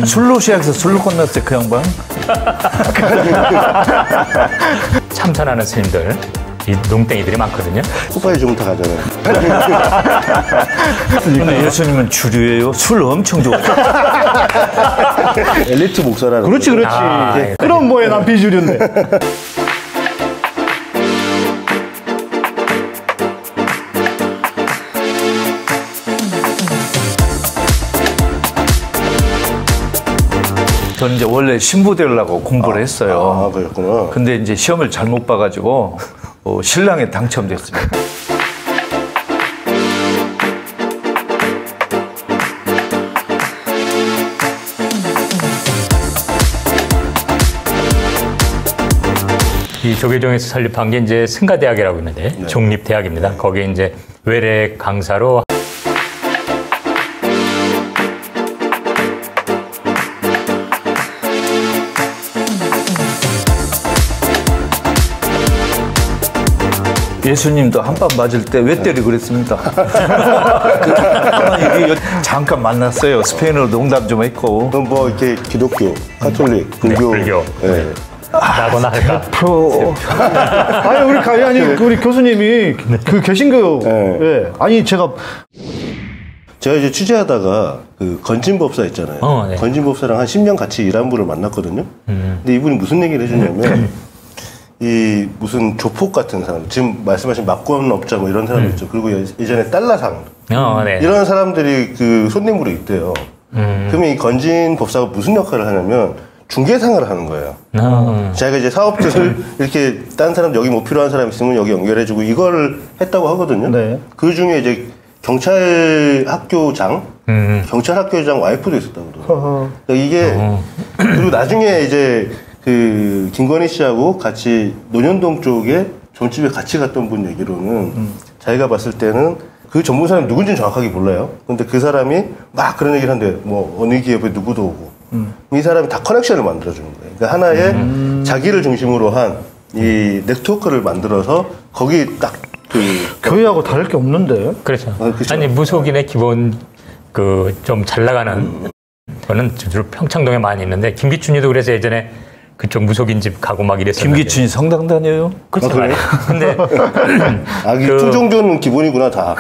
술로 시작해서 술로 끝났어요, 그 양반. 참선하는 스님들, 이 농땡이들이 많거든요. 후파이 좀 다 가잖아요. 근데 예수님은 주류예요. 술 엄청 좋고. 엘리트 목사라는. 그렇지, 그렇지. 그럼 뭐해, 난 비주류인데. 저는 이제 원래 신부 되려고 공부를 했어요. 아, 그렇구나. 근데 이제 시험을 잘못 봐가지고 신랑에 당첨됐습니다. 이 조계종에서 설립한 게 이제 승가대학이라고 있는데 네. 종립대학입니다. 거기에 이제 외래 강사로 예수님도 한 방 맞을 때 왜 때리 그랬습니다. 잠깐 만났어요. 스페인어로 농담 좀 했고. 그럼 뭐 이렇게 기독교, 카톨릭, 불교. 불교. 네. 나거나 할까? 아니 우리 교수님이 그 개신교. 네. 예. 아니 제가 이제 취재하다가 그 건진법사 있잖아요. 네. 건진법사랑 한 10년 같이 일한 분을 만났거든요. 근데 이분이 무슨 얘기를 해주냐면 이 무슨 조폭 같은 사람, 지금 말씀하신 막권업자 뭐 이런 사람 있죠. 그리고 예전에 달러상 네. 이런 사람들이 그 손님으로 있대요. 그러면 이 건진법사가 무슨 역할을 하냐면 중개상을 하는 거예요. 자기가 이제 사업들을 이렇게 딴 사람 여기 뭐 필요한 사람 있으면 여기 연결해주고 이거를 했다고 하거든요. 네. 그 중에 이제 경찰 학교장 와이프도 있었다고 그러더라고요. 그러니까 이게 그리고 나중에 이제 그 김건희 씨하고 같이 논현동 쪽에 점집에 같이 갔던 분 얘기로는 자기가 봤을 때는 그 전문 사람이 누군지는 정확하게 몰라요. 근데 그 사람이 막 그런 얘기를 한대. 뭐 어느 기업에 누구도 오고 이 사람이 다 커넥션을 만들어주는 거예요. 그러니까 하나의 자기를 중심으로 한 이 네트워크를 만들어서 거기 딱 그 교회하고 다를 게 없는데. 그렇죠. 그렇죠. 아니 무속인의 기본 그 좀 잘 나가는 거는 주로 평창동에 많이 있는데 김기춘이도 그래서 예전에 그쪽 무속인 집 가고 막 이랬었는데. 김기춘이 성당 다녀요? 그렇죠. 그래요? 근데 투종교는 기본이구나 다.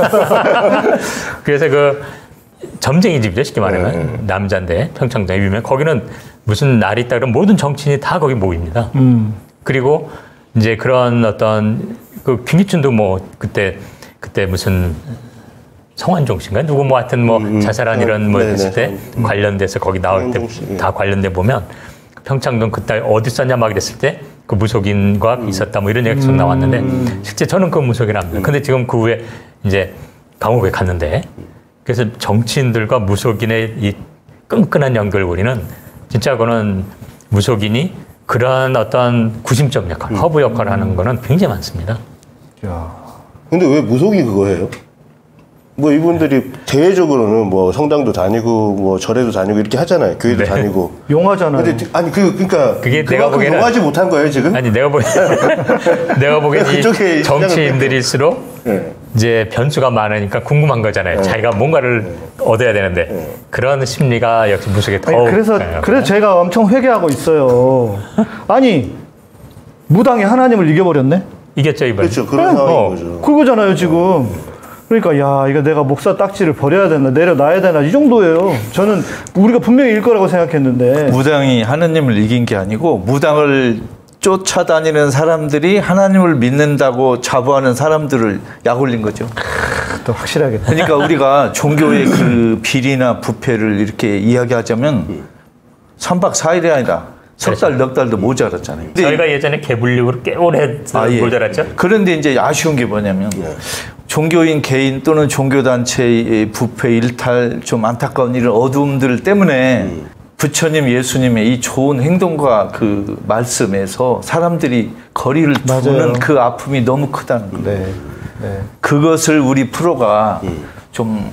그래서 그 점쟁이 집이죠, 쉽게 말하면. 남자인데 평창동에 유명. 거기는 무슨 날이 있다 그러면 모든 정치인이 다 거기 모입니다. 그리고 이제 그런 어떤 그 김기춘도 뭐 그때 무슨 성환종 씨인가 누구 뭐 하여튼 뭐 자살한 이런 뭐 했을 때 관련돼서 거기 나올 때 다 관련돼 보면 평창동 그때 어디 있었냐 막 이랬을 때 그 무속인과 있었다 뭐 이런 얘기가 좀 나왔는데 실제 저는 그 무속인 압니다. 근데 지금 그 후에 이제 감옥에 갔는데 그래서 정치인들과 무속인의 이 끈끈한 연결고리는 진짜 그거는 무속인이 그런 어떤 구심점 역할, 허브 역할을 하는 거는 굉장히 많습니다. 근데 왜 무속이 그거 해요? 뭐 이분들이 대외적으로는 뭐 성당도 다니고 뭐 절에도 다니고 이렇게 하잖아요. 교회도 네. 다니고. 용하잖아요. 근데 아니 그러니까 그게 내가 보기에는 용하지 못한 거예요 지금? 아니 내가 보기엔 그쪽에 이 정치인들일수록 네. 이제 변수가 많으니까 궁금한 거잖아요. 자기가 뭔가를 얻어야 되는데 그런 심리가 역시 무속에 더욱 그래서 제가 엄청 회개하고 있어요. 아니 무당이 하나님을 이겨버렸네. 이겼죠 이번에. 그렇죠. 그런 상황인 거죠. 그거잖아요 지금. 그러니까 야 이거 내가 목사 딱지를 버려야 되나 내려놔야 되나 이 정도예요. 저는 우리가 분명히 일 거라고 생각했는데 무당이 하느님을 이긴 게 아니고 무당을 쫓아다니는 사람들이 하나님을 믿는다고 자부하는 사람들을 약올린 거죠. 또 확실하게. 그러니까 우리가 종교의 그 비리나 부패를 이렇게 이야기하자면 3박 4일이 아니라 석 달, 넉 달도 모자랐잖아요. 저희가 예전에 개불육으로 꽤 오래 예. 모자랐죠. 그런데 이제 아쉬운 게 뭐냐면 종교인 개인 또는 종교단체의 부패, 일탈, 좀 안타까운 이런 어두움들 때문에 부처님, 예수님의 이 좋은 행동과 그 말씀에서 사람들이 거리를 두는 그 아픔이 너무 크다는 거예요. 네. 네. 그것을 우리 프로가 좀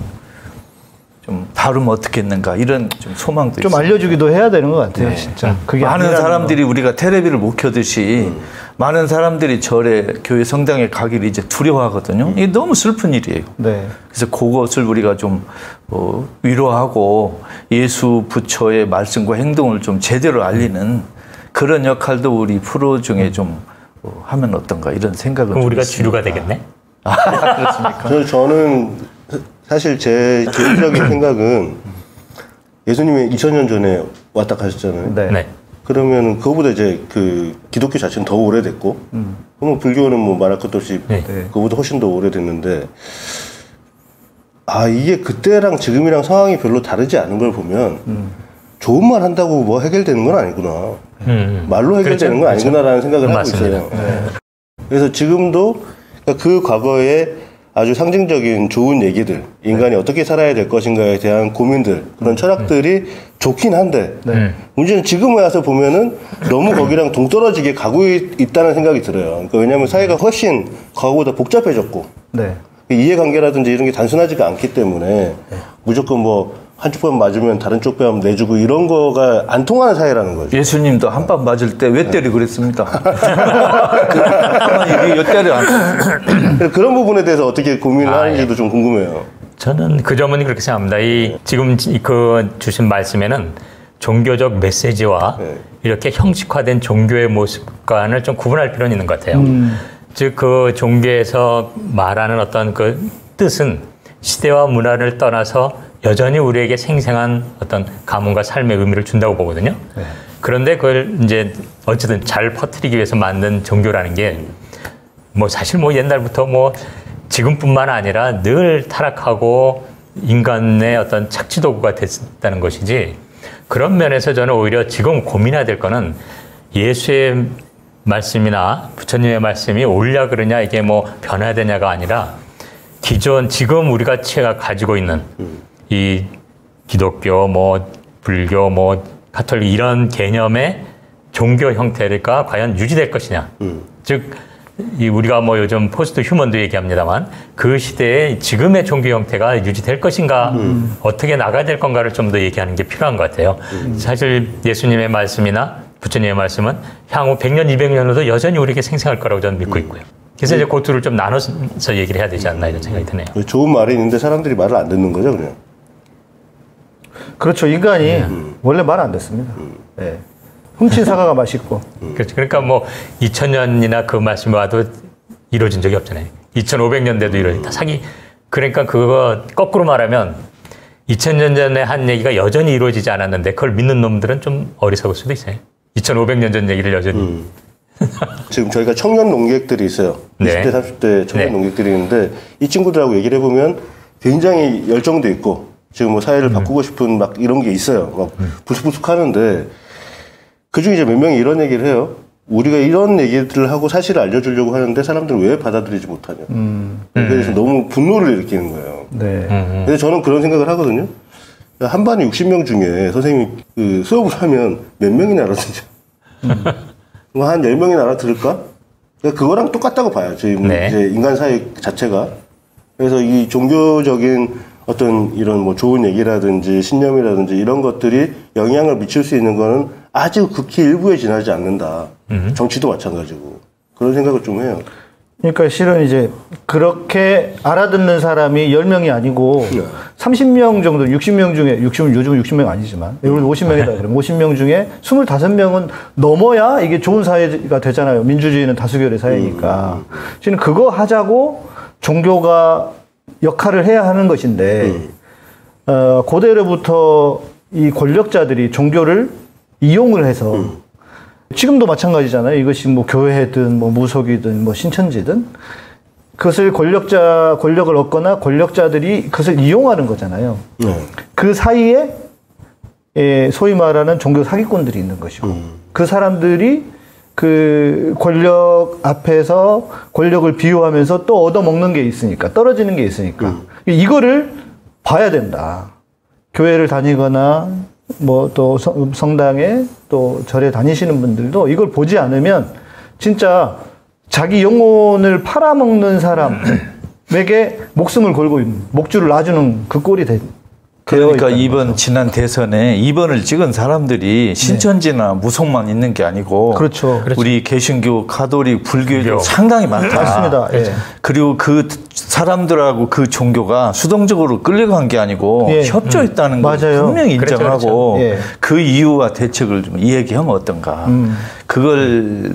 다루면 어떻겠는가 이런 좀 소망도 좀 있어요. 알려주기도 해야 되는 것 같아요. 진짜. 그게 많은 아니라는 사람들이 우리가 테레비를 못 켜듯이 많은 사람들이 절에 교회 성당에 가기를 이제 두려워하거든요. 이게 너무 슬픈 일이에요. 네. 그래서 그것을 우리가 좀 위로하고 예수 부처의 말씀과 행동을 좀 제대로 알리는 그런 역할도 우리 프로 중에 좀 하면 어떤가 이런 생각을 그럼 우리가 있습니다. 주류가 되겠네? 그렇습니까? 저는 사실 제 개인적인 생각은 예수님이 2000년 전에 왔다 가셨잖아요. 네. 네. 그러면 그거보다 이제 그 기독교 자체는 더 오래됐고, 그러면 불교는 뭐 말할 것도 없이 네. 그거보다 훨씬 더 오래됐는데, 아, 이게 그때랑 지금이랑 상황이 별로 다르지 않은 걸 보면, 좋은 말 한다고 뭐 해결되는 건 아니구나. 말로 해결되는 건 그렇죠. 아니구나라는 생각을 하고 맞습니다. 있어요. 그래서 지금도 그 과거에 아주 상징적인 좋은 얘기들, 인간이 어떻게 살아야 될 것인가에 대한 고민들, 그런 철학들이 좋긴 한데, 문제는 지금 와서 보면은 너무 거기랑 동떨어지게 가고 있다는 생각이 들어요. 그러니까 왜냐하면 사회가 훨씬 과거보다 복잡해졌고, 네. 이해관계라든지 이런 게 단순하지가 않기 때문에 무조건 뭐 한쪽 뼈 맞으면 다른 쪽 뼈 내주고 이런 거가 안 통하는 사회라는 거죠. 예수님도 한 방 맞을 때 왜 때리 그랬습니다. 이게 때려 안. 그런 부분에 대해서 어떻게 고민을 하는지도 좀 궁금해요. 저는 그 점은 그렇게 생각합니다. 지금 그 주신 말씀에는 종교적 메시지와 이렇게 형식화된 종교의 모습과는 좀 구분할 필요는 있는 것 같아요. 즉, 그 종교에서 말하는 어떤 그 뜻은 시대와 문화를 떠나서 여전히 우리에게 생생한 어떤 가문과 삶의 의미를 준다고 보거든요. 그런데 그걸 이제 어쨌든 잘 퍼뜨리기 위해서 만든 종교라는 게 뭐 사실 뭐 옛날부터 뭐 지금뿐만 아니라 늘 타락하고 인간의 어떤 착취 도구가 됐다는 것이지, 그런 면에서 저는 오히려 지금 고민해야 될 거는 예수의 말씀이나 부처님의 말씀이 옳냐 그러냐, 이게 뭐 변해야 되냐가 아니라 지금 우리가 가지고 있는 이 기독교, 뭐 불교, 뭐 가톨릭 이런 개념의 종교 형태가 과연 유지될 것이냐. 즉 우리가 뭐 요즘 포스트 휴먼도 얘기합니다만 그 시대에 지금의 종교 형태가 유지될 것인가, 어떻게 나가야 될 건가를 좀 더 얘기하는 게 필요한 것 같아요. 사실 예수님의 말씀이나 부처님의 말씀은 향후 100년, 200년 후도 여전히 우리에게 생생할 거라고 저는 믿고 있고요. 그래서 이제 그 둘을 좀 나눠서 얘기를 해야 되지 않나 이런 생각이 드네요. 좋은 말이 있는데 사람들이 말을 안 듣는 거죠, 그냥. 그렇죠. 인간이 원래 말 안 듣습니다. 네. 훔친 사과가 맛있고. 그렇죠. 그러니까 뭐 2000년이나 그 말씀이 와도 이루어진 적이 없잖아요. 2500년대도 이루어졌다. 그러니까 그거 거꾸로 말하면 2000년 전에 한 얘기가 여전히 이루어지지 않았는데 그걸 믿는 놈들은 좀 어리석을 수도 있어요. 2500년 전 얘기를 여전히. 지금 저희가 청년 농객들이 있어요. 네. 20대, 30대 청년 네. 농객들이 있는데 이 친구들하고 얘기를 해보면 굉장히 열정도 있고 지금 뭐 사회를 바꾸고 싶은 막 이런 게 있어요. 막 부숙부숙 하는데 그중에 이제 몇 명이 이런 얘기를 해요. 우리가 이런 얘기들을 하고 사실을 알려주려고 하는데 사람들은 왜 받아들이지 못하냐. 그래서 너무 분노를 일으키는 거예요. 네. 근데 저는 그런 생각을 하거든요. 한 반에 60명 중에 선생님이 그 수업을 하면 몇 명이나 알아듣죠? 뭐 한 10명이나 알아들을까? 그거랑 똑같다고 봐요. 지금 네. 이제 인간 사회 자체가. 그래서 이 종교적인 어떤 이런 뭐 좋은 얘기라든지 신념이라든지 이런 것들이 영향을 미칠 수 있는 거는 아주 극히 일부에 지나지 않는다. 정치도 마찬가지고. 그런 생각을 좀 해요. 그러니까 실은 이제 그렇게 알아듣는 사람이 10명이 아니고 30명 정도, 60명 중에, 요즘 60명 아니지만, 여러분 50명이다 그러면 50명 중에 25명은 넘어야 이게 좋은 사회가 되잖아요. 민주주의는 다수결의 사회니까. 실은 그거 하자고 종교가 역할을 해야 하는 것인데, 고대로부터 이 권력자들이 종교를 이용을 해서 지금도 마찬가지잖아요. 이것이 뭐 교회든 뭐 무속이든 뭐 신천지든 그것을 권력을 얻거나 권력자들이 그것을 이용하는 거잖아요. 그 사이에 소위 말하는 종교 사기꾼들이 있는 것이고 그 사람들이 그 권력 앞에서 권력을 비유하면서 또 얻어먹는 게 있으니까, 떨어지는 게 있으니까 이거를 봐야 된다. 교회를 다니거나 뭐 또 성당에 또 절에 다니시는 분들도 이걸 보지 않으면 진짜 자기 영혼을 팔아먹는 사람에게 목숨을 걸고 있는, 목줄을 놔주는 그 꼴이 그러니까 있다는 이번 거죠. 지난 대선에 2번을 찍은 사람들이 신천지나 무속만 있는 게 아니고 그렇죠. 우리 개신교, 가톨릭, 불교도 불교. 상당히 많다. 맞습니다. 예. 그리고 그 사람들하고 그 종교가 수동적으로 끌려간 게 아니고 예. 협조했다는 걸 맞아요. 분명히 그렇죠, 인정하고 그렇죠. 예. 그 이유와 대책을 좀 이야기하면 어떤가. 그걸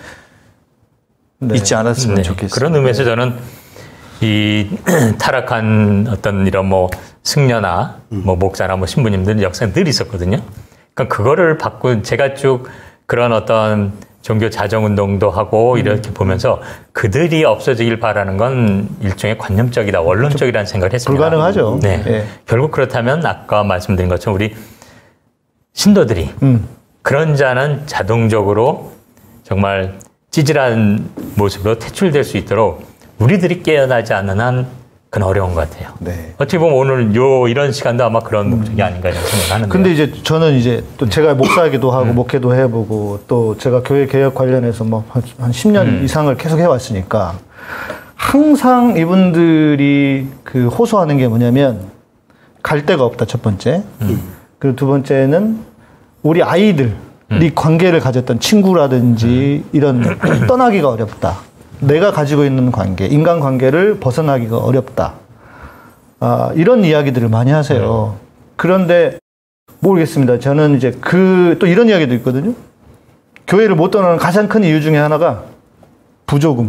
네. 잊지 않았으면 네. 좋겠어요. 그런 의미에서 저는 이 타락한 어떤 이런 뭐 승려나 뭐 목사나 뭐 신부님들 역사는 늘 있었거든요. 그러니까 그거를 바꾼 제가 쭉 그런 어떤 종교 자정운동도 하고 이렇게 보면서 그들이 없어지길 바라는 건 일종의 관념적이다, 원론적이라는 생각을 했습니다. 불가능하죠. 네. 예. 결국 그렇다면 아까 말씀드린 것처럼 우리 신도들이 그런 자는 자동적으로 정말 찌질한 모습으로 퇴출될 수 있도록 우리들이 깨어나지 않는 한 그건 어려운 것 같아요. 네. 어떻게 보면 오늘 이런 시간도 아마 그런 목적이 아닌가 이런 생각을 하는데. 근데 이제 저는 이제 또 제가 목사기도 하고 목회도 해보고 또 제가 교회 개혁 관련해서 뭐 한 10년 이상을 계속 해왔으니까 항상 이분들이 그 호소하는 게 뭐냐면 갈 데가 없다, 첫 번째. 그리고 두 번째는 우리 아이들이 관계를 가졌던 친구라든지 이런 떠나기가 어렵다. 내가 가지고 있는 관계, 인간관계를 벗어나기가 어렵다. 이런 이야기들을 많이 하세요. 그런데 모르겠습니다. 저는 이제 또 이런 이야기도 있거든요. 교회를 못 떠나는 가장 큰 이유 중에 하나가 부조금.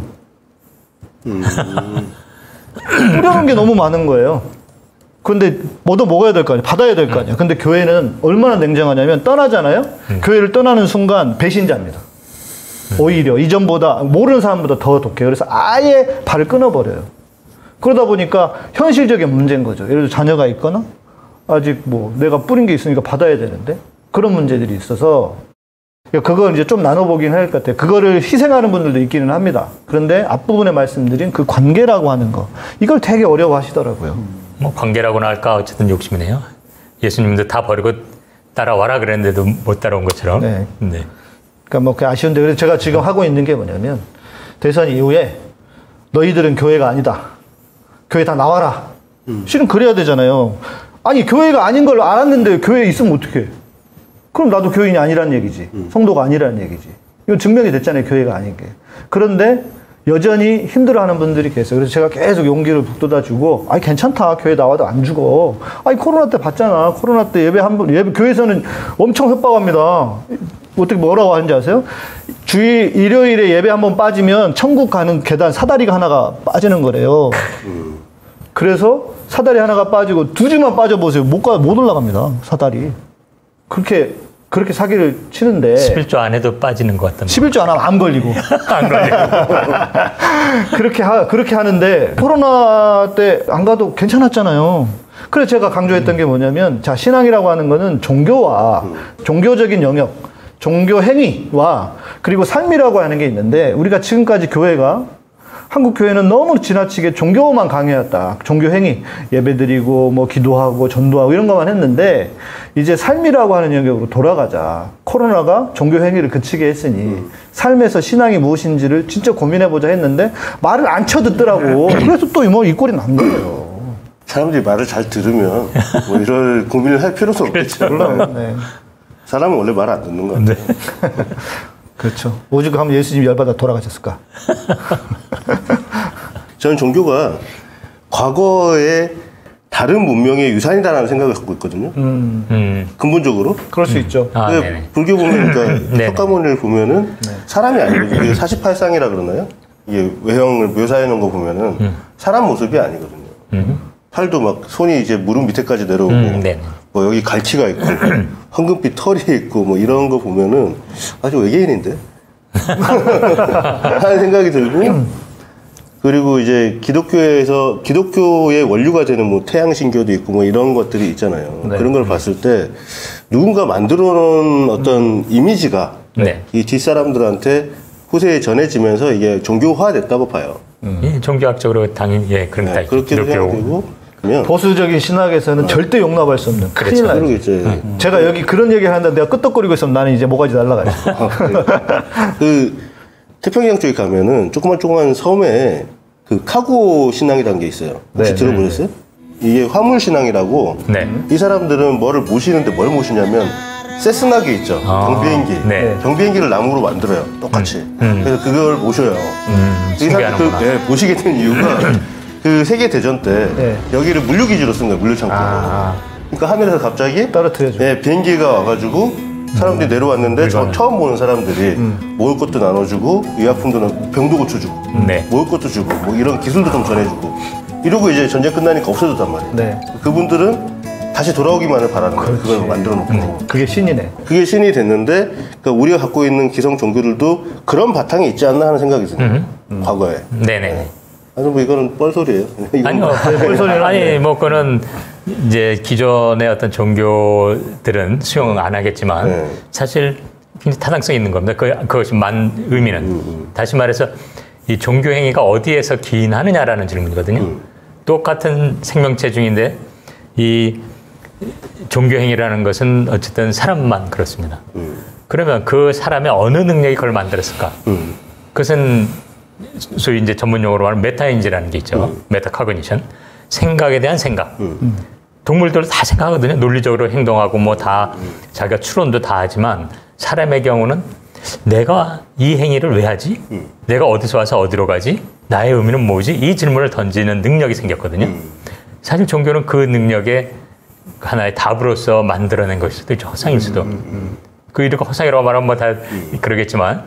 뿌려놓은 게 너무 많은 거예요. 근데 뭐도 먹어야 될 거 아니에요. 받아야 될 거 아니에요. 근데 교회는 얼마나 냉정하냐면 떠나잖아요. 교회를 떠나는 순간 배신자입니다. 오히려 이전보다 모르는 사람보다 더 독해요. 그래서 아예 발을 끊어버려요. 그러다 보니까 현실적인 문제인 거죠. 예를 들어 자녀가 있거나 아직 뭐 내가 뿌린 게 있으니까 받아야 되는데 그런 문제들이 있어서 그걸 이제 좀 나눠보긴 할 것 같아요. 그거를 희생하는 분들도 있기는 합니다. 그런데 앞부분에 말씀드린 그 관계라고 하는 거 이걸 되게 어려워하시더라고요. 뭐 관계라고나 할까 어쨌든 욕심이네요. 예수님도 다 버리고 따라와라 그랬는데도 못 따라온 것처럼. 네. 네. 그러니까 뭐 그게 아쉬운데 그래서 제가 지금 하고 있는 게 뭐냐면 대선 이후에 너희들은 교회가 아니다. 교회 다 나와라. 실은 그래야 되잖아요. 아니 교회가 아닌 걸 알았는데 교회에 있으면 어떡해. 그럼 나도 교인이 아니라는 얘기지. 성도가 아니라는 얘기지. 이건 증명이 됐잖아요. 교회가 아닌 게. 그런데 여전히 힘들어하는 분들이 계세요. 그래서 제가 계속 용기를 북돋아주고, 아니 괜찮다. 교회 나와도 안 죽어. 아니 코로나 때 봤잖아. 코로나 때 예배 교회에서는 엄청 협박합니다. 어떻게 뭐라고 하는지 아세요? 일요일에 예배 한번 빠지면 천국 가는 계단 사다리가 하나가 빠지는 거래요. 그래서 사다리 하나가 빠지고 두 주만 빠져보세요. 못 올라갑니다. 사다리. 그렇게 사기를 치는데 11조 안에도 빠지는 것 같던데. 11조 안 하면 암 걸리고 안 걸리고. 그렇게 하는데 코로나 때 안 가도 괜찮았잖아요. 그래서 제가 강조했던 게 뭐냐면 자 신앙이라고 하는 거는 종교와 종교적인 영역, 종교 행위와 그리고 삶이라고 하는 게 있는데 우리가 지금까지 한국 교회는 너무 지나치게 종교만 강해왔다. 종교 행위, 예배드리고 뭐 기도하고 전도하고 이런 것만 했는데 이제 삶이라고 하는 영역으로 돌아가자. 코로나가 종교 행위를 그치게 했으니 삶에서 신앙이 무엇인지를 진짜 고민해보자 했는데 말을 안 쳐듣더라고. 그래서 또 뭐 이 꼴이 난 거예요. 사람들이 말을 잘 들으면 뭐 이럴 고민을 할 필요는 없겠죠. 네. 사람은 원래 말 안 듣는 거 같아요. 그렇죠. 오죽 하면 예수님이 열받아 돌아가셨을까? 저는 종교가 과거의 다른 문명의 유산이다라는 생각을 갖고 있거든요. 근본적으로. 그럴 수 있죠. 아, 근데 네네. 불교 보면, 그러니까 네네. 석가모니를 보면은 사람이 아니거든요. 이게 48상이라 그러나요? 이게 외형을 묘사해 놓은 거 보면은 사람 모습이 아니거든요. 팔도 막 손이 이제 무릎 밑에까지 내려오고 네네. 뭐 여기 갈치가 있고 황금빛 털이 있고 뭐 이런 거 보면은 아주 외계인인데 하는 생각이 들고 그리고 이제 기독교의 원류가 되는 뭐 태양신교도 있고 뭐 이런 것들이 있잖아요. 네. 그런 걸 봤을 때 누군가 만들어 놓은 어떤 이미지가 네. 이 뒷사람들한테 후세에 전해지면서 이게 종교화됐다고 봐요. 예, 종교학적으로 당연히 그런 다 그렇게 생각되고 그러면 보수적인 신학에서는 절대 용납할 수 없는 큰일 나요. 그러겠죠. 제가 여기 그런 얘기를 하는데 내가 끄떡거리고 있으면 나는 이제 모가지 날라가요. 그 태평양 쪽에 가면은 조그만 섬에 그 카고 신앙이라는 게 있어요. 혹시 네, 들어보셨어요? 이게 화물신앙이라고 네. 이 사람들은 뭐를 모시는데 뭘 모시냐면 세스나기 있죠. 경비행기. 네. 경비행기를 나무로 만들어요. 똑같이. 그래서 그걸 모셔요. 이 사람들 신기하구나. 모시게 된 이유가 그 세계대전 때 네. 여기를 물류기지로 쓴 거예요. 물류창고. 그러니까 하늘에서 갑자기 떨어뜨려주고. 네, 비행기가 와가지고 사람들이 내려왔는데 처음 보는 사람들이 먹을 것도 나눠주고 의약품도 병도 고쳐주고 네. 먹을 것도 주고 뭐 이런 기술도 좀 전해주고 이러고 이제 전쟁 끝나니까 없어졌단 말이에요. 네. 그분들은 다시 돌아오기만을 바라는 거예요. 그걸 만들어 놓고. 그게 신이네. 그게 신이 됐는데 그러니까 우리가 갖고 있는 기성 종교들도 그런 바탕이 있지 않나 하는 생각이 드네요. 과거에. 네네. 아니 뭐 이거는 뻘소리예요. 아니요. 아니 뭐 그거는 이제 기존의 어떤 종교들은 수용 안 하겠지만 네. 사실 굉장히 타당성이 있는 겁니다. 그것이 의미는. 다시 말해서 이 종교 행위가 어디에서 기인하느냐라는 질문이거든요. 똑같은 생명체 중인데 이 종교 행위라는 것은 어쨌든 사람만 그렇습니다. 그러면 그 사람의 어느 능력이 그걸 만들었을까? 그것은 소위 이제 전문용어로 말하면 메타인지라는 게 있죠. 메타코그니션. 생각에 대한 생각. 동물들도 다 생각하거든요. 논리적으로 행동하고 뭐 다 자기가 추론도 다 하지만 사람의 경우는 내가 이 행위를 왜 하지? 내가 어디서 와서 어디로 가지? 나의 의미는 뭐지? 이 질문을 던지는 능력이 생겼거든요. 사실 종교는 그 능력의 하나의 답으로서 만들어낸 것일 수도 있죠. 허상일 수도. 그 이렇게 허상이라고 말하면 뭐 다 그러겠지만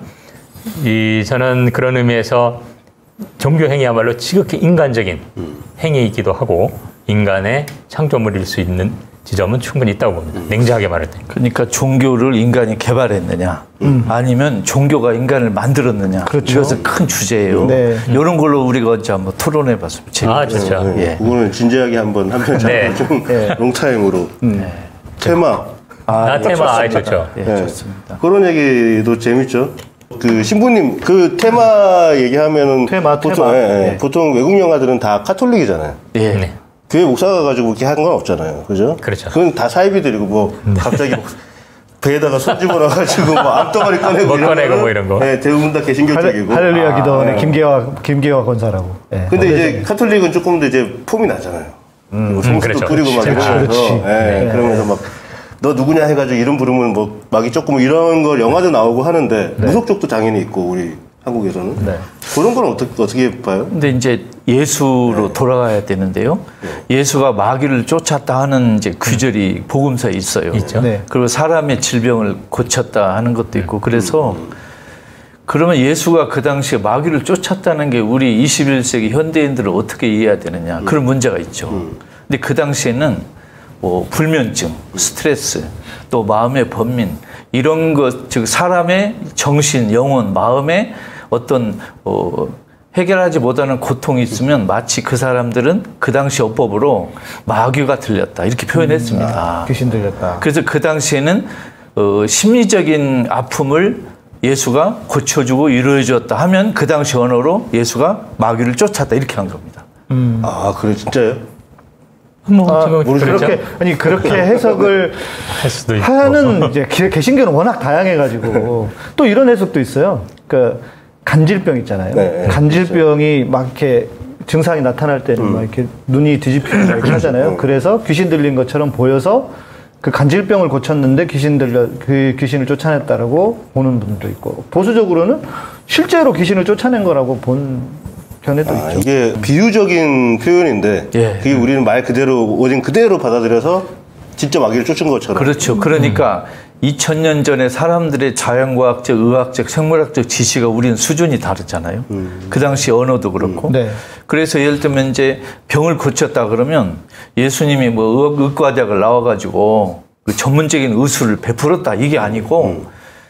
저는 그런 의미에서 종교 행위야말로 지극히 인간적인 행위이기도 하고 인간의 창조물일 수 있는 지점은 충분히 있다고 봅니다. 냉정하게 말할 때. 그러니까 종교를 인간이 개발했느냐, 아니면 종교가 인간을 만들었느냐. 그렇죠. 이것은 큰 주제예요. 네. 이런 걸로 우리가 언제 한번 토론해봤으면 재밌겠어요. 좋죠. 네. 예. 그거는 진지하게 한번 한편 네. 좀 롱타임으로 테마. 테마 좋죠. 예, 네. 좋습니다. 그런 얘기도 재밌죠. 그 신부님 그 테마 얘기하면은 테마. 보통, 보통 외국 영화들은 다 카톨릭이잖아요. 예. 네. 교회 목사가 가지고 이렇게 한 건 없잖아요. 그죠? 그렇죠. 그건 다 사이비들이고 뭐 갑자기 뭐 배에다가 손 집어넣어가지고 뭐 암덩어리 꺼내고 뭐 이런 꺼내고 거는 뭐 이런 거. 네, 대부분 다 개신교 쪽이고. 할렐루야 기도원의 김계화 권사라고. 예. 근데 이제 카톨릭은 조금 더 이제 폼이 나잖아요. 뭐 성수도 그렇죠. 뿌리고 막 그렇지. 이러면서 그러면서 막 너 누구냐 해가지고 이름 부르면 뭐 막이 조금 이런 걸 영화도 나오고 하는데 무속족도 당연히 있고 우리 한국에서는 그런 건 어떻게 봐요? 근데 이제 예수로 돌아가야 되는데요. 예수가 마귀를 쫓았다 하는 이제 규절이 복음서에 있어요. 있죠. 네. 그리고 사람의 질병을 고쳤다 하는 것도 있고 그래서 그러면 예수가 그 당시에 마귀를 쫓았다는 게 우리 21세기 현대인들을 어떻게 이해해야 되느냐 그런 문제가 있죠. 근데 그 당시에는 뭐 불면증, 스트레스, 또 마음의 번민 이런 것, 즉 사람의 정신, 영혼, 마음에 어떤 해결하지 못하는 고통이 있으면 마치 그 사람들은 그 당시 어법으로 마귀가 들렸다 이렇게 표현했습니다. 귀신 들렸다. 그래서 그 당시에는 심리적인 아픔을 예수가 고쳐주고 이루어줬다 하면 그 당시 언어로 예수가 마귀를 쫓았다 이렇게 한 겁니다. 아 그래 진짜요? 뭐 지금 그렇게 해석을 할 수도 있고. 하는 이제 개신교는 워낙 다양해가지고 또 이런 해석도 있어요. 그 간질병 있잖아요. 네. 간질병이 막 이렇게 증상이 나타날 때는 막 이렇게 눈이 뒤집히고 이렇게 하잖아요. 그래서 귀신 들린 것처럼 보여서 그 간질병을 고쳤는데 그 귀신을 쫓아냈다라고 보는 분도 있고 보수적으로는 실제로 귀신을 쫓아낸 거라고 본 견해도 있죠. 이게 비유적인 표현인데 그게 우리는 말 그대로 오진 그대로 받아들여서 진짜 마귀를 쫓은 것처럼. 그렇죠. 그러니까 2000년 전에 사람들의 자연과학적, 의학적, 생물학적 지식과 우리는 수준이 다르잖아요. 그 당시 언어도 그렇고. 네. 그래서 예를 들면 이제 병을 고쳤다 그러면 예수님이 뭐 의과대학을 나와가지고 그 전문적인 의술을 베풀었다 이게 아니고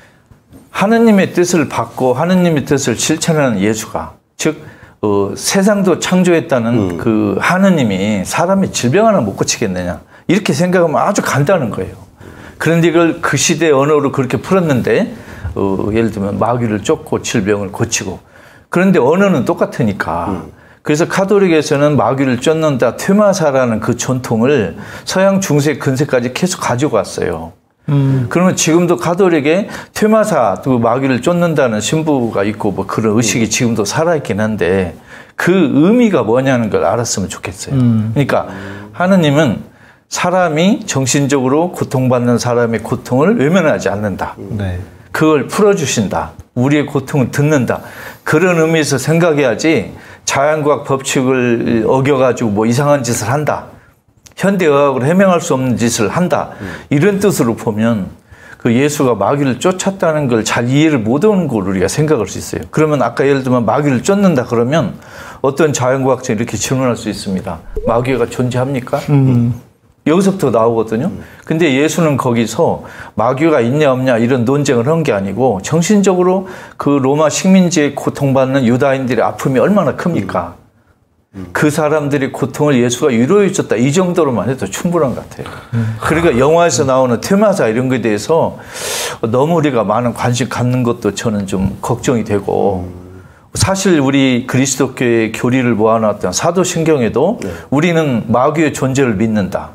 하느님의 뜻을 받고 하느님의 뜻을 실천하는 예수가 즉 세상도 창조했다는 그 하느님이 사람의 질병 하나 못 고치겠느냐 이렇게 생각하면 아주 간단한 거예요. 그런데 이걸 그 시대의 언어로 그렇게 풀었는데 예를 들면 마귀를 쫓고 질병을 고치고 그런데 언어는 똑같으니까 그래서 카톨릭에서는 마귀를 쫓는다 퇴마사라는 그 전통을 서양 중세 근세까지 계속 가지고 왔어요. 그러면 지금도 카톨릭에 퇴마사, 또 마귀를 쫓는다는 신부가 있고 뭐 그런 의식이 지금도 살아있긴 한데 그 의미가 뭐냐는 걸 알았으면 좋겠어요. 그러니까 하느님은 사람이 정신적으로 고통받는 사람의 고통을 외면하지 않는다. 네. 그걸 풀어주신다. 우리의 고통을 듣는다. 그런 의미에서 생각해야지 자연과학 법칙을 어겨가지고 뭐 이상한 짓을 한다. 현대의학으로 해명할 수 없는 짓을 한다. 이런 뜻으로 보면 그 예수가 마귀를 쫓았다는 걸 잘 이해를 못하는 걸 우리가 생각할 수 있어요. 그러면 아까 예를 들면 마귀를 쫓는다 그러면 어떤 자연과학자 이렇게 질문할 수 있습니다. 마귀가 존재합니까? 여기서부터 나오거든요. 근데 예수는 거기서 마귀가 있냐 없냐 이런 논쟁을 한 게 아니고 정신적으로 그 로마 식민지에 고통받는 유다인들의 아픔이 얼마나 큽니까? 그 사람들의 고통을 예수가 위로해 줬다. 이 정도로만 해도 충분한 것 같아요. 그러니까 영화에서 나오는 퇴마사 이런 거에 대해서 너무 우리가 많은 관심 갖는 것도 저는 좀 걱정이 되고 사실 우리 그리스도교의 교리를 모아놨던 사도신경에도 우리는 마귀의 존재를 믿는다.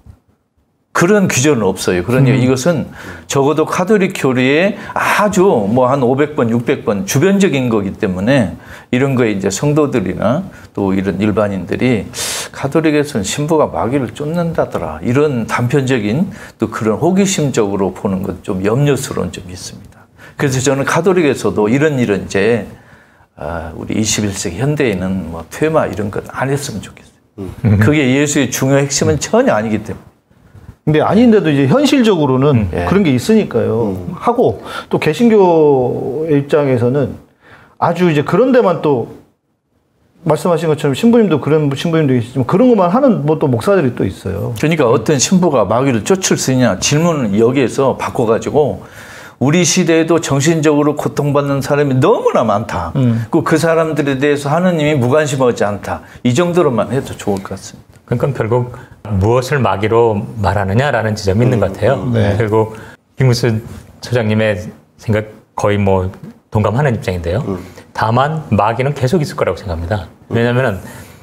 그런 규정은 없어요. 그러니 이것은 적어도 카톨릭 교리에 아주 뭐 한 500번, 600번 주변적인 거기 때문에 이런 거에 이제 성도들이나 또 이런 일반인들이 카톨릭에서는 신부가 마귀를 쫓는다더라. 이런 단편적인 또 그런 호기심적으로 보는 것 좀 염려스러운 점이 있습니다. 그래서 저는 카톨릭에서도 이런 일은 이제 우리 21세기 현대에는 뭐 퇴마 이런 것 안 했으면 좋겠어요. 그게 예수의 중요 핵심은 전혀 아니기 때문에. 근데 아닌데도 이제 현실적으로는 그런 게 있으니까요. 하고 또 개신교의 입장에서는 아주 이제 그런 데만 또 말씀하신 것처럼 신부님도 그런 신부님도 계시지만 그런 것만 하는 뭐 또 목사들이 또 있어요. 그러니까 어떤 신부가 마귀를 쫓을 수 있냐 질문을 여기에서 바꿔가지고 우리 시대에도 정신적으로 고통받는 사람이 너무나 많다. 그 사람들에 대해서 하느님이 무관심하지 않다. 이 정도로만 해도 좋을 것 같습니다. 그러니까 결국 무엇을 마귀로 말하느냐라는 지점이 있는 것 같아요. 결국 김무수 처장님의 생각 거의 뭐 동감하는 입장인데요. 다만 마귀는 계속 있을 거라고 생각합니다. 왜냐하면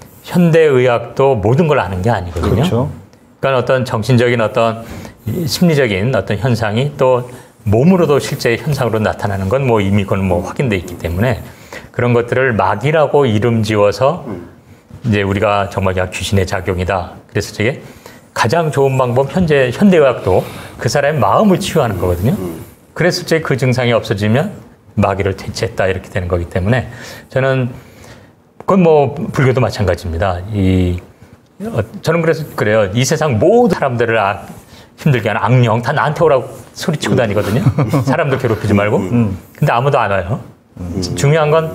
현대의학도 모든 걸 아는 게 아니거든요. 그렇죠. 그러니까 어떤 정신적인 어떤 심리적인 어떤 현상이 또 몸으로도 실제 현상으로 나타나는 건 뭐 이미 그건 뭐 확인돼 있기 때문에 그런 것들을 마귀라고 이름 지어서 이제 우리가 정말 귀신의 작용이다. 그래서 저게 가장 좋은 방법 현대의학도 그 사람의 마음을 치유하는 거거든요. 그래서 그 증상이 없어지면 마귀를 퇴치했다 이렇게 되는 거기 때문에 저는 그건 뭐 불교도 마찬가지입니다. 저는 그래서 그래요. 이 세상 모든 사람들을 힘들게 하는 악령 다 나한테 오라고 소리치고 다니거든요. 사람들 괴롭히지 말고. 근데 아무도 안 와요. 중요한 건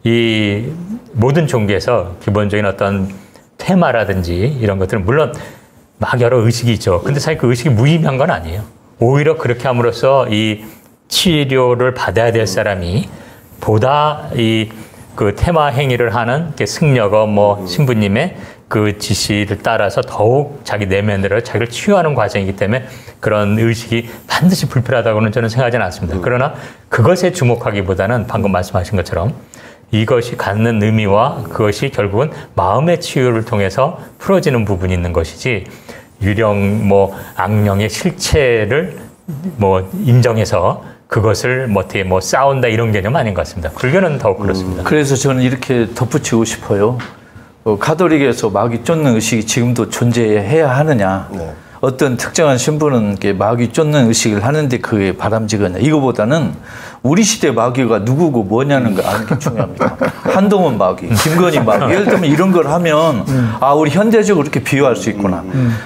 이 모든 종교에서 기본적인 어떤 테마라든지 이런 것들은 물론 막 여러 의식이 있죠. 근데 사실 그 의식이 무의미한 건 아니에요. 오히려 그렇게 함으로써 이 치료를 받아야 될 사람이 보다 그 테마 행위를 하는 승려가 뭐 신부님의 그 지시를 따라서 더욱 자기 내면으로 자기를 치유하는 과정이기 때문에 그런 의식이 반드시 불필요하다고는 저는 생각하지는 않습니다. 그러나 그것에 주목하기보다는 방금 말씀하신 것처럼 이것이 갖는 의미와 그것이 결국은 마음의 치유를 통해서 풀어지는 부분이 있는 것이지 유령 뭐 악령의 실체를 뭐 인정해서 그것을 뭐 어떻게 뭐 싸운다 이런 개념 아닌 것 같습니다. 불교는 더욱 그렇습니다. 그래서 저는 이렇게 덧붙이고 싶어요. 가톨릭에서 마귀 쫓는 의식이 지금도 존재해야 하느냐. 어떤 특정한 신부는 마귀 쫓는 의식을 하는데 그게 바람직하냐. 이거보다는 우리 시대 마귀가 누구고 뭐냐는 걸 아는 게 중요합니다. 한동훈 마귀, 김건희 마귀. 예를 들면 이런 걸 하면 우리 현대적으로 이렇게 비유할 수 있구나.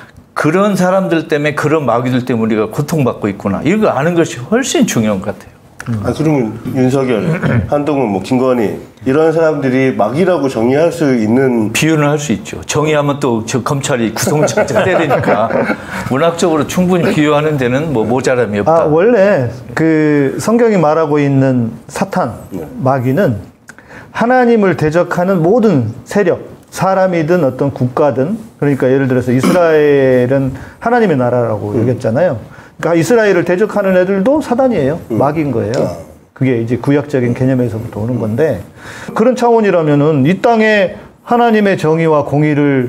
그런 사람들 때문에 그런 마귀들 때문에 우리가 고통받고 있구나. 이걸 아는 것이 훨씬 중요한 것 같아요. 그러면 윤석열, 한동훈, 뭐 김건희 이런 사람들이 마귀라고 정의할 수 있는 비유는 할 수 있죠. 정의하면 또 저 검찰이 구속영장 때리니까 문학적으로 충분히 비유하는 데는 뭐 모자람이 없다. 원래 그 성경이 말하고 있는 사탄, 마귀는 하나님을 대적하는 모든 세력, 사람이든 어떤 국가든 그러니까 예를 들어서 이스라엘은 하나님의 나라라고 여겼잖아요. 그러니까 이스라엘을 대적하는 애들도 사단이에요. 마귀인 거예요. 그게 이제 구약적인 개념에서부터 오는 건데 그런 차원이라면은 이 땅에 하나님의 정의와 공의를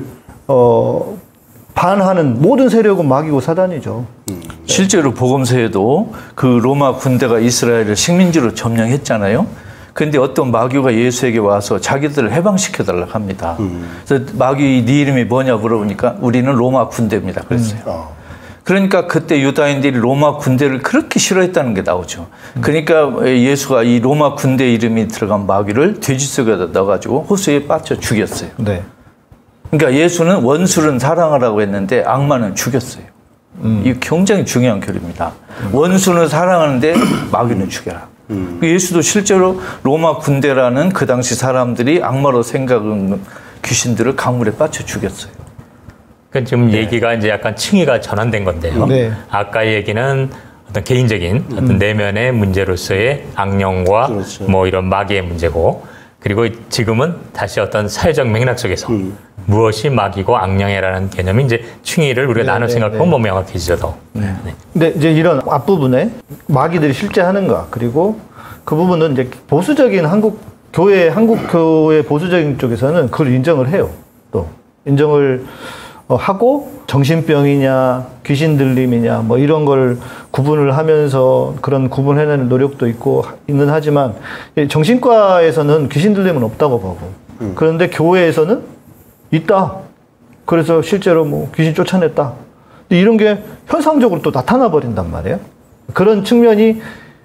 반하는 모든 세력은 마귀고 사단이죠. 실제로 복음서에도 그 로마 군대가 이스라엘을 식민지로 점령했잖아요. 근데 어떤 마귀가 예수에게 와서 자기들을 해방시켜 달라고 합니다. 그래서 마귀 네 이름이 뭐냐 물어보니까 우리는 로마 군대입니다. 그랬어요. 그러니까 그때 유다인들이 로마 군대를 그렇게 싫어했다는 게 나오죠. 그러니까 예수가 이 로마 군대 이름이 들어간 마귀를 돼지 속에다 넣어가지고 호수에 빠져 죽였어요. 네. 그러니까 예수는 원수는 사랑하라고 했는데 악마는 죽였어요. 이 굉장히 중요한 교리입니다. 원수는 사랑하는데 마귀는 죽여라. 예수도 실제로 로마 군대라는 그 당시 사람들이 악마로 생각하는 귀신들을 강물에 빠져 죽였어요. 그러니까 지금 얘기가 이제 약간 층위가 전환된 건데요. 네. 아까 얘기는 어떤 개인적인 어떤 내면의 문제로서의 악령과 그렇죠. 뭐 이런 마귀의 문제고, 그리고 지금은 다시 어떤 사회적 맥락 속에서 무엇이 마귀고 악령이라는 개념이 이제 층위를 우리가 나눠 생각하면 뭐 명확해지죠. 더. 네. 근데 이제 이런 앞부분에 마귀들이 실제 하는가, 그리고 그 부분은 이제 보수적인 한국 교회 보수적인 쪽에서는 그걸 인정을 해요. 또 인정을 하고 정신병이냐 귀신 들림이냐 뭐 이런 걸 구분을 하면서 그런 구분해내는 노력도 있는 하지만 정신과에서는 귀신 들림은 없다고 보고 그런데 교회에서는 있다. 그래서 실제로 뭐 귀신 쫓아냈다. 이런 게 현상적으로 또 나타나 버린단 말이에요. 그런 측면이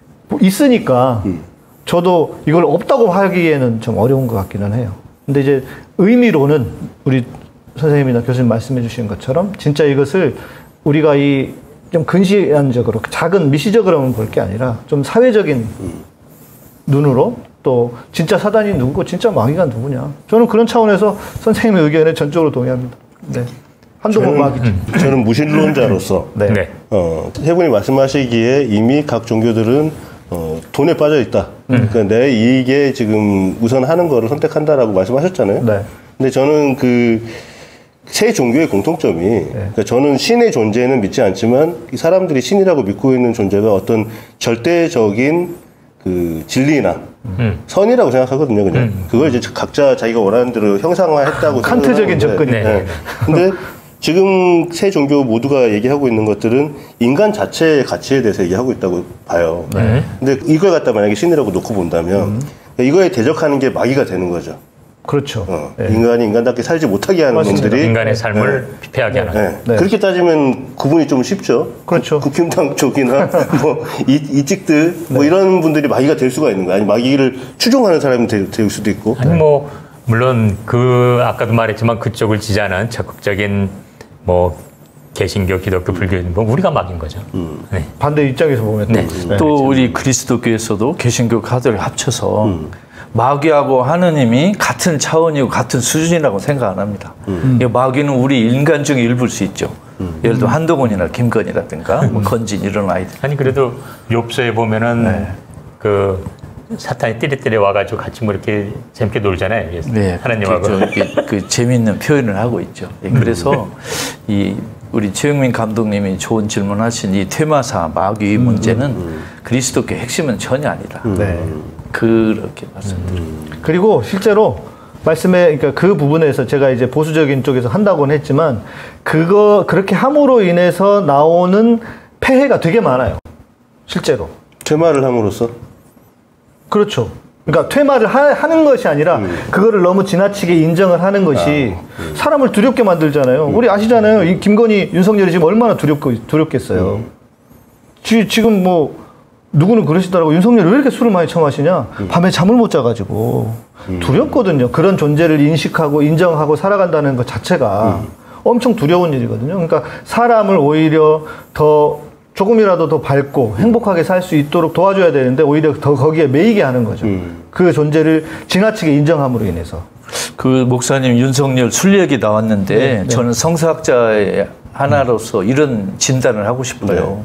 있으니까 저도 이걸 없다고 하기에는 좀 어려운 것 같기는 해요. 근데 이제 의미로는 우리 선생님이나 교수님 말씀해 주신 것처럼 진짜 이것을 우리가 좀 근시안적으로 작은 미시적으로만 볼 게 아니라 좀 사회적인 눈으로 또 진짜 사단이 누구고 진짜 마귀가 누구냐. 저는 그런 차원에서 선생님의 의견에 전적으로 동의합니다. 네. 한동훈 마귀. 저는 무신론자로서 네. 네. 세 분이 말씀하시기에 이미 각 종교들은 돈에 빠져 있다. 그러니까 내 이익에 지금 우선하는 거를 선택한다라고 말씀하셨잖아요. 네. 근데 저는 세 종교의 공통점이, 그러니까 저는 신의 존재는 믿지 않지만 이 사람들이 신이라고 믿고 있는 존재가 어떤 절대적인 그 진리나 선이라고 생각하거든요. 그냥 그걸 이제 각자 자기가 원하는 대로 형상화했다고 칸트적인 접근이네. 네. 근데 지금 세 종교 모두가 얘기하고 있는 것들은 인간 자체의 가치에 대해서 얘기하고 있다고 봐요. 근데 이걸 갖다 만약에 신이라고 놓고 본다면 이거에 대적하는 게 마귀가 되는 거죠. 그렇죠. 네. 인간이 인간답게 살지 못하게 하는 맞습니다. 놈들이 인간의 삶을 피폐하게 하는. 네. 네. 그렇게 따지면 구분이 좀 쉽죠. 그렇죠. 국힘당 쪽이나 뭐 이직들 뭐 이런 분들이 마귀가 될 수가 있는 거예요. 아니 마귀를 추종하는 사람이 될 수도 있고. 아니 뭐 물론 아까도 말했지만 그쪽을 지지하는 적극적인 뭐 개신교, 기독교, 불교 뭐 우리가 마귀인 거죠. 네. 반대 입장에서 보면 또 우리 그리스도교에서도 개신교 가들을 합쳐서 마귀하고 하느님이 같은 차원이고 같은 수준이라고 생각 안 합니다. 마귀는 우리 인간 중에 일부일 수 있죠. 예를 들어 한동훈이나 김건희라든가 뭐 건진 이런 아이들. 아니 그래도 욥서에 보면은 그 사탄이 띠리띠리 와가지고 같이 뭐 이렇게 재밌게 놀잖아요. 네, 하나님하고. 그 재미있는 표현을 하고 있죠. 그래서 우리 최영민 감독님이 좋은 질문하신 이 퇴마사 마귀의 문제는 그리스도교의 핵심은 전혀 아니다. 네. 그렇게 말씀드립니다. 그리고 실제로 그러니까 그 부분에서 제가 이제 보수적인 쪽에서 한다고는 했지만 그렇게 함으로 인해서 나오는 폐해가 되게 많아요. 실제로. 퇴마를 함으로써 그렇죠. 그러니까 퇴마를 하는 것이 아니라 그거를 너무 지나치게 인정을 하는 것이 사람을 두렵게 만들잖아요. 우리 아시잖아요. 이 김건희, 윤석열이 지금 얼마나 두렵겠어요. 지금 뭐 누구는 그러시더라고. 윤석열 왜 이렇게 술을 많이 처마시냐? 밤에 잠을 못 자가지고 두렵거든요. 그런 존재를 인식하고 인정하고 살아간다는 것 자체가 엄청 두려운 일이거든요. 그러니까 사람을 오히려 더 조금이라도 더 밝고 행복하게 살 수 있도록 도와줘야 되는데 오히려 더 거기에 매이게 하는 거죠. 그 존재를 지나치게 인정함으로 인해서. 그 목사님 윤석열 술 얘기 나왔는데 저는 성사학자의 하나로서 이런 진단을 하고 싶어요.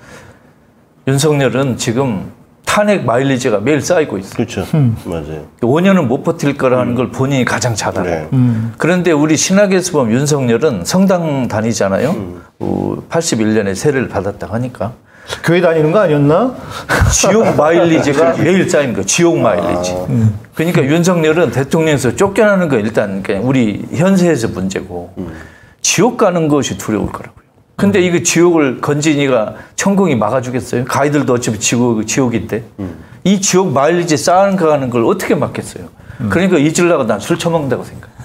윤석열은 지금 탄핵 마일리지가 매일 쌓이고 있어요. 그렇죠. 맞아요. 5년은 못 버틸 거라는 걸 본인이 가장 잘 알아요. 그런데 우리 신학에서 보면 윤석열은 성당 다니잖아요. 81년에 세례를 받았다고 하니까. 교회 다니는 거 아니었나? 지옥 마일리지가 매일 쌓인 거예요. 지옥 마일리지. 그러니까 윤석열은 대통령에서 쫓겨나는 건 일단 우리 현세에서 문제고 지옥 가는 것이 두려울 거라고요. 근데 이거 지옥을 건진이가 천공이 막아주겠어요? 가이들도 어차피 지옥인데. 이 지옥 마일리지 쌓아가는 걸 어떻게 막겠어요? 그러니까 잊으려고 난 술 처먹는다고 생각해.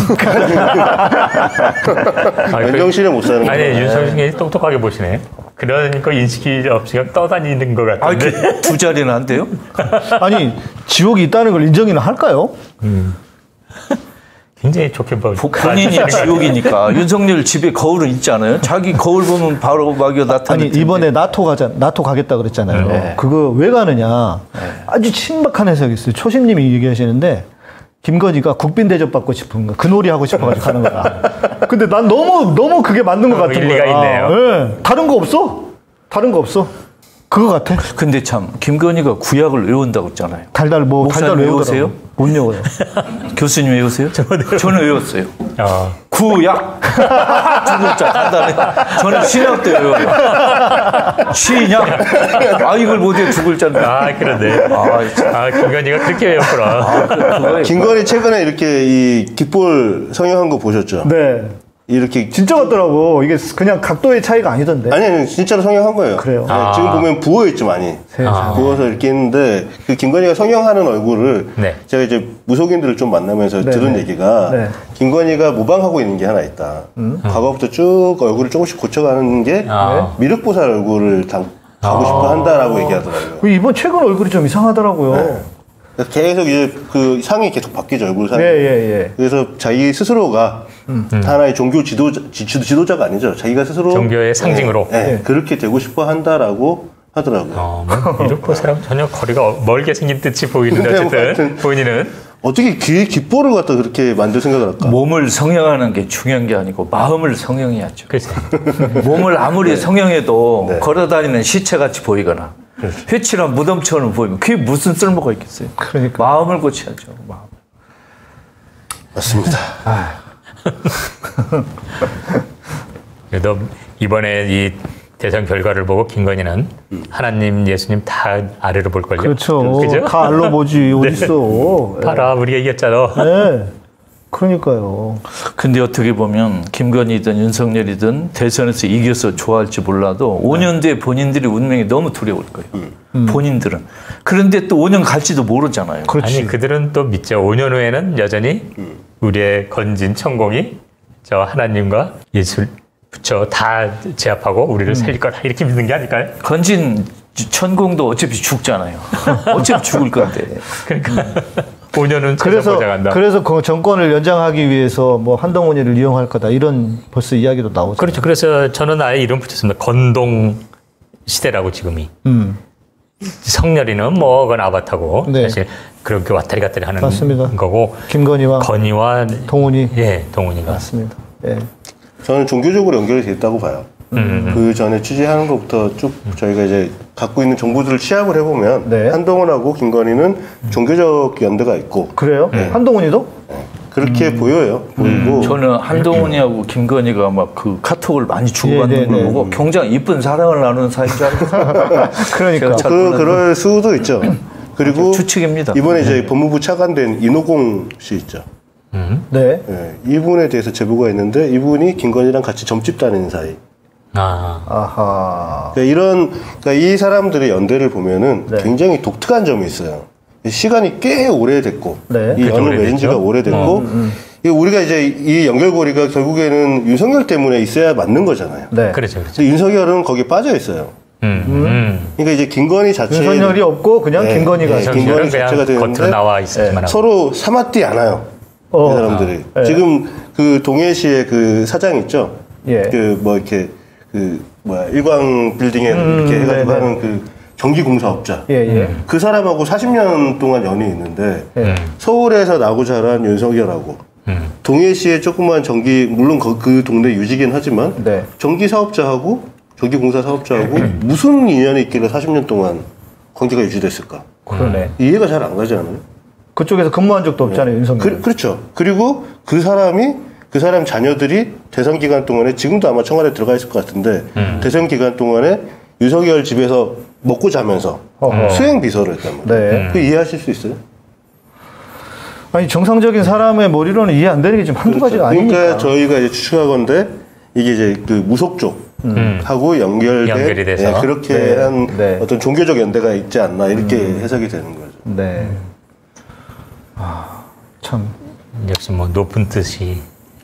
맨정신에 못 사는 아니, 거야. 윤석열이 똑똑하게 보시네. 그런 거 인식이 없이 그냥 떠다니는 것 아, 같은데. 이렇게 두 자리는 안 돼요? 아니 지옥이 있다는 걸 인정이나 할까요? 굉장히 좋게 봐. 본인이 지옥이니까. 윤석열 집에 거울은 있지 않아요? 자기 거울 보면 바로 막 나타날 아니 텐데. 이번에 나토 가겠다 그랬잖아요. 네. 그거 왜 가느냐? 아주 신박한 해석이 있어요. 초심님이 얘기하시는데 김건희가 국빈 대접 받고 싶은 거, 그 놀이 하고 싶어가지고 가는 거야. 근데 난 너무 그게 맞는 것 같은 일리가 거야. 있네요. 네. 다른 거 없어. 그거 같아. 근데 참 김건희가 구약을 외운다고 했잖아요. 달달 목사님 외우더라고. 외우세요? 못 외워요. 교수님 외우세요? 저는 외웠어요. 구약 두 글자 간단해. 저는 신학 때 외워요. 신약. 아 이걸 못해 두 글자인데. 아, 그런데. 김건희가 그렇게 외웠구나. 그거예요. 김건희 최근에 이렇게 이 깃볼 성형한 거 보셨죠? 네. 이렇게 진짜 같더라고. 이게 그냥 각도의 차이가 아니던데. 아니 진짜로 성형한 거예요. 그래요? 네, 지금 보면 부어 있죠 많이. 부어서 이렇게 있는데 그 김건희가 성형하는 얼굴을 네. 제가 이제 무속인들을 좀 만나면서 네, 들은 네. 얘기가 네. 김건희가 모방하고 있는 게 하나 있다. 과거부터 쭉 얼굴을 조금씩 고쳐가는 게 미륵보살 얼굴을 가고 싶어 한다라고 얘기하더라고요. 이번 최근 얼굴이 좀 이상하더라고요. 네. 계속 이제 그 상이 계속 바뀌죠 얼굴 상이. 예. 그래서 자기 스스로가 하나의 종교 지도자가 아니죠. 자기가 스스로 종교의 상징으로. 네, 그렇게 되고 싶어 한다라고 하더라고요. 이렇게 사람 전혀 거리가 멀게 생긴 듯이 보이는데 근데 뭐 어쨌든 하여튼 본인은 어떻게 귀에 깃볼을 갖다 그렇게 만들 생각을 할까? 몸을 성형하는 게 중요한 게 아니고 마음을 성형해야죠. 글쎄. 몸을 아무리 성형해도 네. 걸어다니는 시체같이 보이거나 회칠한 무덤처럼 보이면 그게 무슨 쓸모가 있겠어요? 그러니까. 마음을 고쳐야죠. 마음. 맞습니다. 그래도 이번에 이 대선 결과를 보고 김건희는 하나님, 예수님 다 아래로 볼 걸요. 그렇죠. 그죠? 다 알로보지 어딨어. 봐라, 우리가 이겼잖아. 네. 그러니까요. 근데 어떻게 보면 김건희든 윤석열이든 대선에서 이겨서 좋아할지 몰라도 5년 뒤에 본인들이 운명이 너무 두려울 거예요. 본인들은. 그런데 또 5년 갈지도 모르잖아요. 그렇지. 아니, 그들은 또 믿죠. 5년 후에는 여전히 우리의 건진 천공이 저 하나님과 예수를 붙여 다 제압하고 우리를 살릴 거다. 이렇게 믿는 게 아닐까요? 건진 천공도 어차피 죽잖아요. 어차피 죽을 건데. 그러니까 5년은 최소 보장한다. 그래서 그 정권을 연장하기 위해서 뭐 한동훈이를 이용할 거다 이런 벌써 이야기도 나오죠. 그렇죠. 그래서 저는 아예 이름 붙였습니다. 건동 시대라고 지금이. 성렬이는 뭐 그건 아바타고 네. 사실 그렇게 왔다리 갔다리 하는 맞습니다. 거고 김건희와 건희와 동훈이. 예, 동훈이가 맞습니다. 예. 저는 종교적으로 연결이 됐다고 봐요. 그 전에 취재하는 것부터 쭉 저희가 이제 갖고 있는 정보들을 취합을 해보면 네. 한동훈하고 김건희는 종교적 연대가 있고 그래요? 한동훈이도? 그렇게 보여요. 보이고 저는 한동훈이하고 김건희가 막 그 카톡을 많이 주고받는 네, 걸 네, 보고 굉장히 이쁜 사랑을 나누는 사이인 줄 알았어요. 그러니까. 잘 그럴 수도 있죠. 그리고 추측입니다. 이번에 이제 법무부 차관된 인호공 씨 있죠. 네. 네, 이분에 대해서 제보가 있는데 이분이 김건희랑 같이 점집 다니는 사이. 아하. 그러니까 이 사람들의 연대를 보면은 네. 굉장히 독특한 점이 있어요. 시간이 꽤 오래됐고 네. 이 연을 맺은 지가 오래됐고 이게 우리가 이제 이 연결고리가 결국에는 윤석열 때문에 있어야 맞는 거잖아요. 네. 그렇죠, 그렇죠. 근데 윤석열은 거기에 빠져 있어요. 그러니까 이제 김건희 자체 윤석열이 없고 그냥 네, 김건희가 네, 있어요. 김건희 그냥 자체가 되는데 겉으로 나와 있었지만 하고. 서로 삼았디 않아요. 이 사람들이 네. 지금 그 동해시의 그 사장 있죠. 예. 그 뭐 이렇게 그 뭐야 일광 빌딩에 이렇게 해가지고 네네. 하는 그 전기공사업자. 예, 예. 그 사람하고 40년 동안 연이 있는데 서울에서 나고 자란 윤석열하고 동해시의 조그만 전기 물론 그 동네 유지긴 하지만 네. 전기 사업자하고 전기공사 사업자하고 무슨 인연이 있길래 40년 동안 관계가 유지됐을까? 그러네. 이해가 잘 안 가지 않아요? 그쪽에서 근무한 적도 없잖아요, 윤석열. 그렇죠. 그리고 그 사람 자녀들이 대선 기간 동안에 지금도 아마 청와대에 들어가 있을 것 같은데 대선 기간 동안에 윤석열 집에서 먹고 자면서 수행 비서를 했단 말이에요. 네. 그 이해하실 수 있어요? 아니 정상적인 사람의 머리로는 이해 안 되는 게 지금 한두 가지가 아니니까. 그러니까 저희가 이제 추측하건데 이게 이제 그 무속 쪽 하고 연결이 돼서. 네, 그렇게 네. 한 네. 어떤 종교적 연대가 있지 않나 이렇게 해석이 되는 거죠. 네. 참. 역시 뭐 높은 뜻이.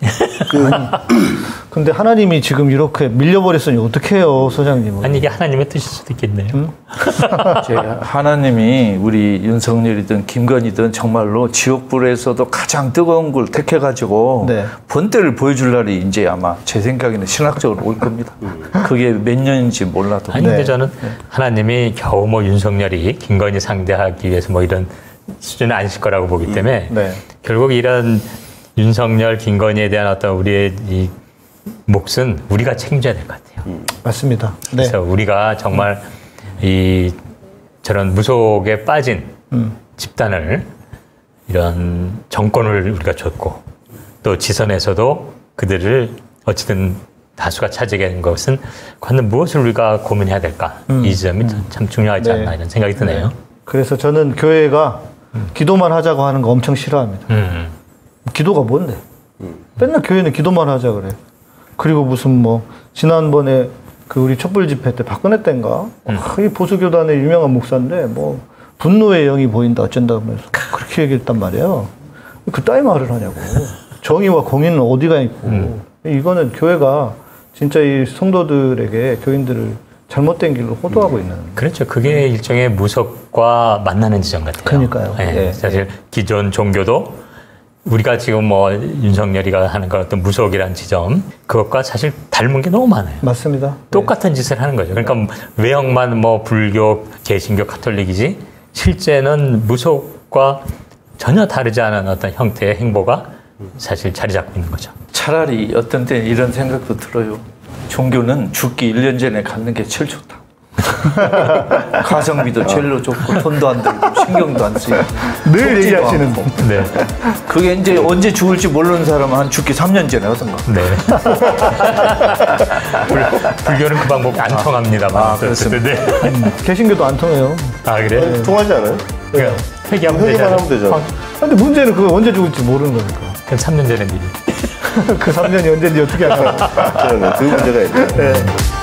근데 하나님이 지금 이렇게 밀려버렸으니 어떡해요, 소장님은. 아니 이게 하나님의 뜻일 수도 있겠네요. 이제 하나님이 우리 윤석열이든 김건희든 정말로 지옥불에서도 가장 뜨거운 걸 택해가지고 네. 본때를 보여줄 날이 이제 아마 제 생각에는 신학적으로 올 겁니다. 그게 몇 년인지 몰라도. 아니 근데 네. 저는 하나님이 겨우 뭐 윤석열이 김건희 상대하기 위해서 뭐 이런 수준은 아니실 거라고 보기 때문에 네. 결국 이런 윤석열, 김건희에 대한 어떤 우리의 이 몫은 우리가 책임져야 될 것 같아요. 맞습니다. 네. 그래서 우리가 정말 이 저런 무속에 빠진 집단을 이런 정권을 우리가 줬고 또 지선에서도 그들을 어쨌든 다수가 차지하게 된 것은 과연 무엇을 우리가 고민해야 될까? 이 지점이 참 중요하지 네. 않나 이런 생각이 드네요. 그래서 저는 교회가 기도만 하자고 하는 거 엄청 싫어합니다. 기도가 뭔데? 맨날 교회는 기도만 하자 그래. 그리고 무슨 뭐 지난번에 그 우리 촛불 집회 때 박근혜 때인가 이 보수교단의 유명한 목사인데 뭐 분노의 영이 보인다 어쩐다 하면서 그렇게 얘기했단 말이에요. 그 따위 말을 하냐고. 정의와 공의는 어디가 있고 이거는 교회가 진짜 이 성도들에게 교인들을 잘못된 길로 호도하고 있는. 그렇죠. 그게 일종의 무속과 만나는 지점 같아요. 그러니까요. 네, 예. 사실 기존 종교도 우리가 지금 뭐 윤석열이가 하는 그 어떤 무속이라는 지점 그것과 사실 닮은 게 너무 많아요. 맞습니다. 똑같은 짓을 하는 거죠. 그러니까 외형만 뭐 불교, 개신교, 카톨릭이지 실제는 무속과 전혀 다르지 않은 어떤 형태의 행보가 사실 자리 잡고 있는 거죠. 차라리 어떤 때 이런 생각도 들어요. 종교는 죽기 1년 전에 갖는 게 제일 좋다. 가성비도 제일로 좋고 돈도 안 들고 신경도 안 쓰이고 늘 얘기하시는. 네. 그게 이제 언제 죽을지 모르는 사람은 한 죽기 3년 전에 하던가. 네. 불교는 그 방법 안 통합니다만. 아, 그렇습니다. 네. 개신교도 안 통해요. 아, 그래? 통하지 않아요? 그러니까 회개하면 회개만 되잖아요. 하면 되죠. 근데 문제는 그거 언제 죽을지 모르는 거니까. 그럼 3년 전에 미리. 그 3년이 언제인지 어떻게 알아? 그러네. 그 문제가 있죠. 네.